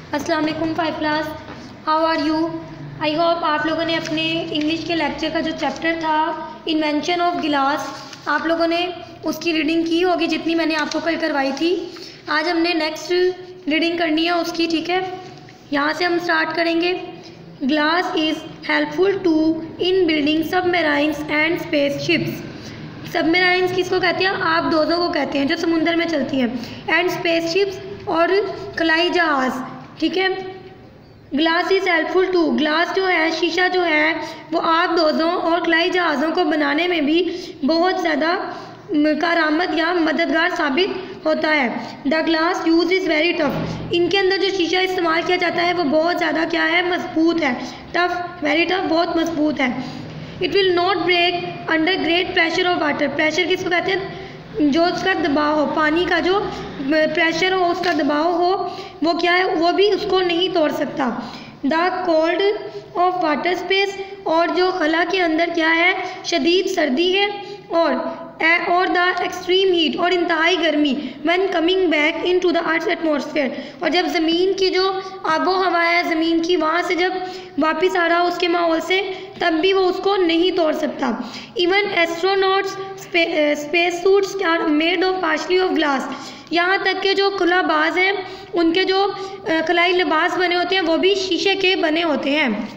अस्सलाम वालेकुम five class, how are you. I hope आप लोगों ने अपने इंग्लिश के लेक्चर का जो चैप्टर था इन्वेंशन ऑफ गिलास, आप लोगों ने उसकी रीडिंग की होगी जितनी मैंने आपको कल करवाई थी। आज हमने नेक्स्ट रीडिंग करनी है उसकी, ठीक है। यहाँ से हम स्टार्ट करेंगे। Glass is helpful to in building submarines and space ships. Submarines किसको कहते हैं? आप दोनों को कहते हैं जो समुद्र में चलती हैं, एंड स्पेस शिप्स और खलाई जहाज़, ठीक है। Glass is helpful to, glass जो है, शीशा जो है, वो आग दोज़ों और खलाई जहाज़ों को बनाने में भी बहुत ज़्यादा कारआमद या मददगार साबित होता है। The glass use is very tough, इनके अंदर जो शीशा इस्तेमाल किया जाता है वो बहुत ज़्यादा क्या है, मजबूत है। टफ, वेरी टफ, बहुत मजबूत है। It will not break under great pressure of water, pressure किसको कहते हैं? जो उसका दबाव हो, पानी का जो प्रेशर हो, उसका दबाव हो, वो क्या है, वो भी उसको नहीं तोड़ सकता। The cold of water space, और जो खला के अंदर क्या है, शदीद सर्दी है, और द एक्सट्रीम हीट, और इंतहाई गर्मी, when coming back in to the earth atmosphere, और जब ज़मीन की जो आबो हवा है ज़मीन की, वहाँ से जब वापस आ रहा उसके माहौल से, तब भी वो उसको नहीं तोड़ सकता। Even astronauts space suits are made of partially of glass, यहाँ तक के जो खुलाबाज हैं उनके जो खलाई लिबास बने होते हैं वो भी शीशे के बने होते हैं।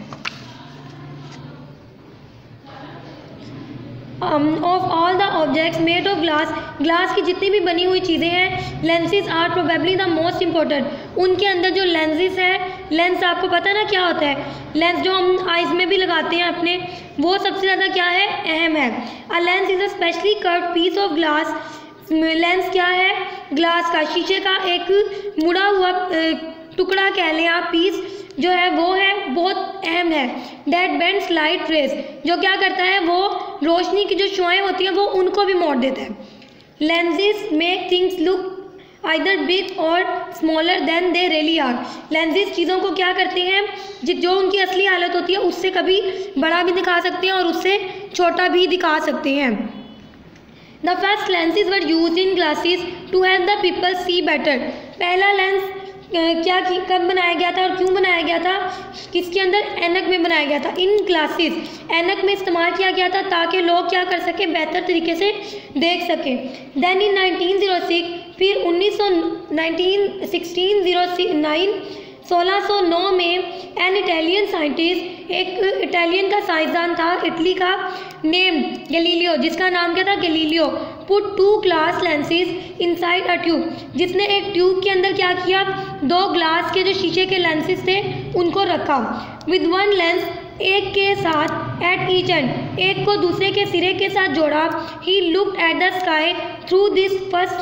Of all the objects made of glass, glass की जितनी भी बनी हुई चीज़ें हैं, lenses are probably the most important, उनके अंदर जो लेंसेज है, लेंस आपको पता है ना क्या होता है, लेंस जो हम आइज़ में भी लगाते हैं अपने, वो सबसे ज़्यादा क्या है, अहम है। A lens is a specially curved piece of glass, lens क्या है, ग्लास का, शीशे का एक मुड़ा हुआ टुकड़ा कह लें आप, पीस जो है वो है, बहुत अहम है। डैट बेंड्स लाइट रेस, जो क्या करता है, वो रोशनी की जो शुआएं होती हैं वो उनको भी मोड़ देता है। Lenses make things look either big or smaller than they really are, lenses चीज़ों को क्या करते हैं, जो उनकी असली हालत होती है उससे कभी बड़ा भी दिखा सकते हैं और उससे छोटा भी दिखा सकते हैं। The first lenses were use in glasses to help the people see better, पहला लेंस कब बनाया गया था और क्यों बनाया गया था? किसके अंदर? ऐनक में बनाया गया था, इन ग्लासेस, ऐनक में इस्तेमाल किया गया था ताकि लोग क्या कर सकें, बेहतर तरीके से देख सकें। देन इन 1906, फिर 1609 में एन इटालियन साइंटिस्ट, एक इटालियन का साइंसदान था इटली का, नेम्ड गैलीलियो, जिसका नाम क्या था, Galileo, put 2 glass lenses inside a tube, जिसने एक ट्यूब के अंदर क्या किया, 2 ग्लास के जो शीशे के लेंसेज थे उनको रखा, विद 1 लेंस, एक के साथ, एट ईच एंड, एक को दूसरे के सिरे के साथ जोड़ा। He looked at the sky through this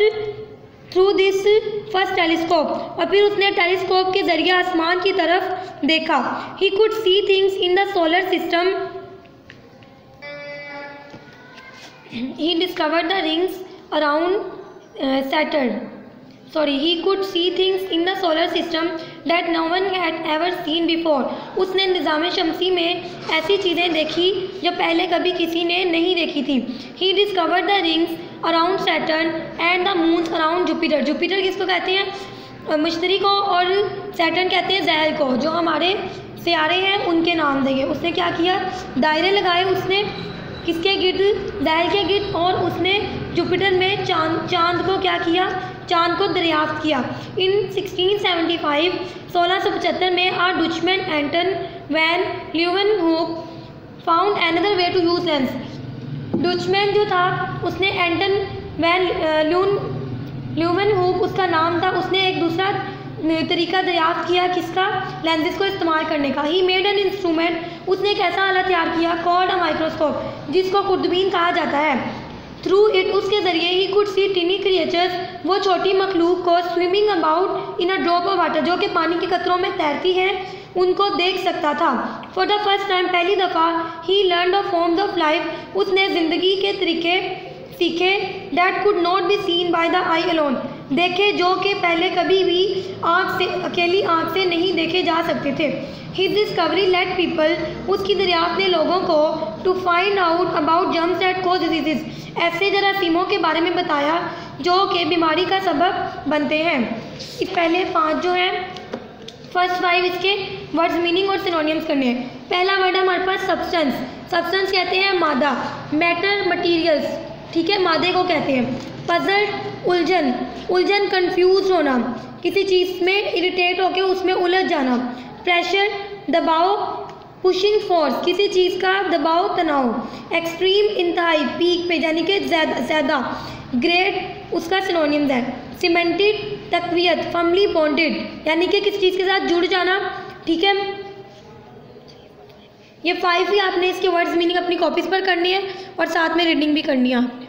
first telescope, और फिर उसने टेलीस्कोप के जरिए आसमान की तरफ देखा। He could see things in the solar system, he discovered the rings around Saturn, he could see things in the solar system that no one had ever seen before, उसने निज़ाम शमसी में ऐसी चीज़ें देखी जो पहले कभी किसी ने नहीं देखी थी। he discovered the rings around Saturn and the moons around Jupiter, Jupiter किसको कहते हैं, मश्तरी को, और सैटर्न कहते हैं ज़हल को, जो हमारे सियारे हैं उनके नाम देंगे। उसने क्या किया, दायरे लगाए उसने किसके गिर्द, ज़हल के गिर्द, और उसने जुपिटर में चांद को क्या किया, चांद को दरियाफ्त किया। इन 1675, 1675 में a Dutchman Anton van Leeuwenhoek found another way to use lens, Dutchman जो था उसने एंटन वैन ल्यूवेनहूक उसका नाम था, उसने एक दूसरा तरीका दरियाफ्त किया, किसका, लेंसेज को इस्तेमाल करने का। ही मेड एन इंस्ट्रूमेंट, उसने एक ऐसा आला तैयार किया, कॉल्ड अ माइक्रोस्कोप, जिसको खुर्दबीन कहा जाता है। थ्रू इट, उसके ज़रिए ही कुड सी टिनी क्रिएचर्स, वो छोटी मखलूक को, swimming about in a drop of water, जो कि पानी के कतरों में तैरती हैं, उनको देख सकता था। फॉर द फर्स्ट टाइम, पहली दफ़ा, he learn the forms of life, उसने ज़िंदगी के तरीके सीखे, that could not be seen by the eye alone, देखे जो कि पहले कभी भी अकेली आँख से नहीं देखे जा सकते थे। हिज डिस्कवरी लेट पीपल, उसकी दरियाफ्त ने लोगों को, to find out about germs that cause disease, ऐसे जरासीमों के बारे में बताया जो कि बीमारी का सबब बनते हैं। पहले 5 जो हैं फर्स्ट 5 इसके वर्ड्स मीनिंग और सिनोनिम्स करने हैं। पहला वर्ड है हमारे पास सब्सटेंस। सब्सटेंस कहते हैं मादा, मैटर, मटीरियल्स, ठीक है, मादे को कहते हैं। पजल, उलझन, उलझन कंफ्यूज होना, किसी चीज़ में इरिटेट होकर उसमें उलझ जाना। प्रेशर, दबाव, पुशिंग फोर्स, किसी चीज़ का दबाव, तनाव। एक्सट्रीम, इंतहाई, पीक पे, यानी कि ज़्यादा। ग्रेट उसका सिनोनिम्स है। सीमेंटेड, तकवीयत, फर्मली बॉन्डेड, यानी कि किसी चीज़ के साथ जुड़ जाना, ठीक है। ये 5 ही आपने इसके वर्ड्स मीनिंग अपनी कॉपीज़ पर करनी है और साथ में रीडिंग भी करनी है।